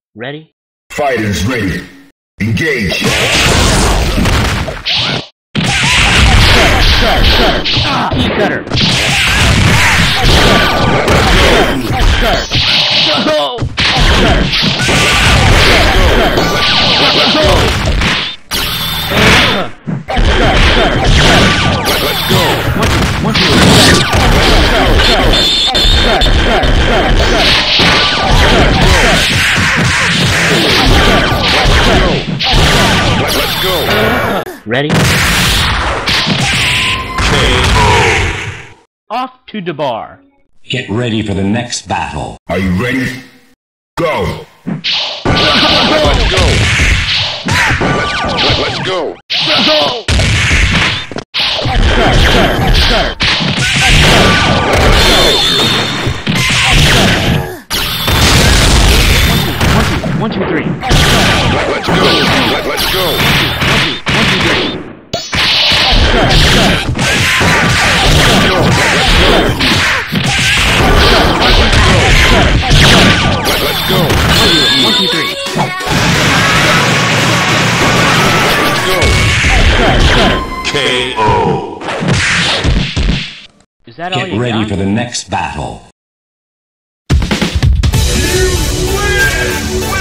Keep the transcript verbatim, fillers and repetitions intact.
Ready? Fighters ready. Engage. Cutter, cutter, ah, cutter. Cutter. Go! Cutter. Let's go. One, two, Let's go. Ready? K O. Off to the bar. Get ready for the next battle. Are you ready? Go. Let's go. Let's, let's go. Go! Cutter, cutter, cutter. One, two, three. Let's go. Let, let's go. One, two, three. Cutter, cutter. Let's go. Let, let's go. One, two, three. Let's go. Cutter, cutter. K O. Is that all Get you ready got? for the next battle. You win!